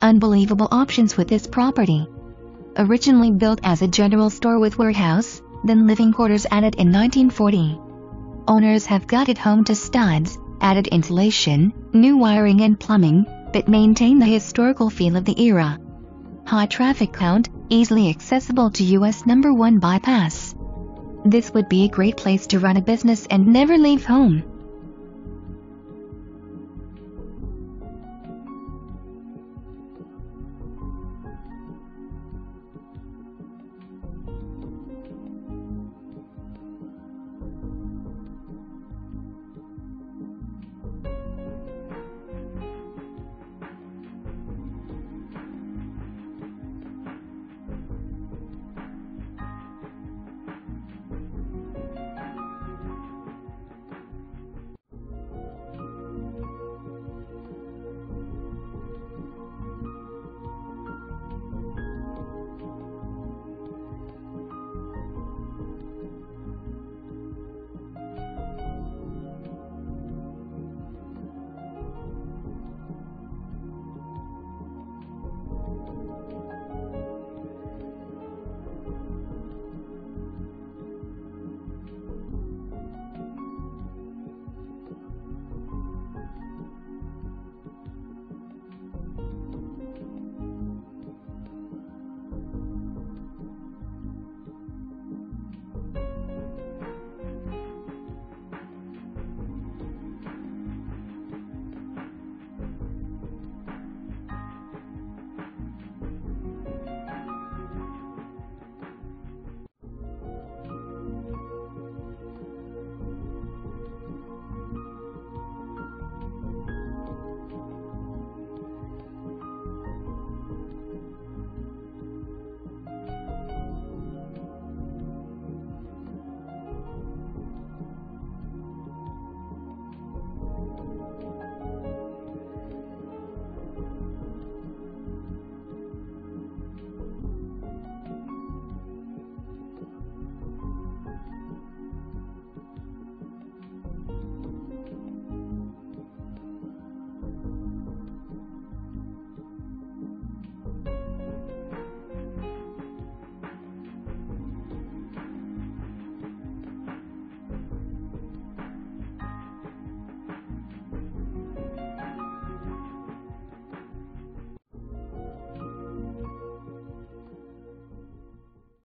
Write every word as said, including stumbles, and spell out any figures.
unbelievable options with this property. Originally built as a general store with warehouse, then living quarters added in nineteen forty. Owners have gutted home to studs, added insulation, new wiring and plumbing, but maintain the historical feel of the era. High traffic count, easily accessible to U S number one bypass. This would be a great place to run a business and never leave home.